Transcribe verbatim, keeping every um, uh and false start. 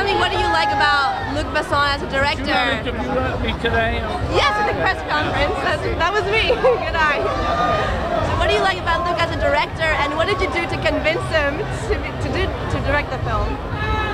me, what do you like about Luc Besson as a director? Did you not interview me today? Yes, at the press conference. That's, that was me. Good eye. So what do you like about Luc as a director, and what did you do to convince him to, to, do, to direct the film?